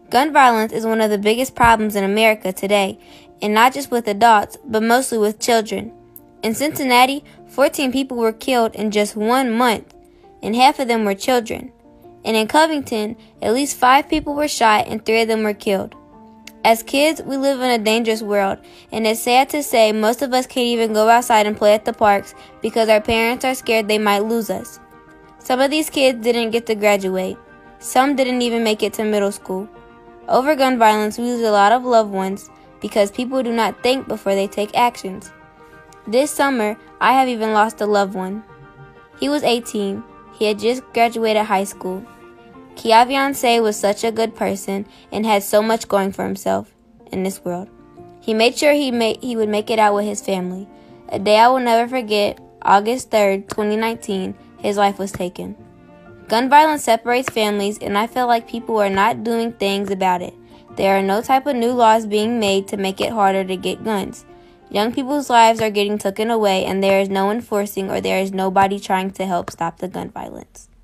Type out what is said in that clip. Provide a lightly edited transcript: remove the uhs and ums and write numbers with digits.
Gun violence is one of the biggest problems in America today, and not just with adults, but mostly with children. In Cincinnati, 14 people were killed in just 1 month, and half of them were children. And in Covington, at least 5 people were shot and 3 of them were killed. As kids, we live in a dangerous world, and it's sad to say most of us can't even go outside and play at the parks because our parents are scared they might lose us. Some of these kids didn't get to graduate. Some didn't even make it to middle school. Over gun violence, we lose a lot of loved ones because people do not think before they take actions. This summer, I have even lost a loved one. He was 18. He had just graduated high school. Keavion Say was such a good person and had so much going for himself in this world. He made sure he would make it out with his family. A day I will never forget, August 3rd, 2019, his life was taken. Gun violence separates families, and I feel like people are not doing things about it. There are no type of new laws being made to make it harder to get guns. Young people's lives are getting taken away, and there is no enforcing or there is nobody trying to help stop the gun violence.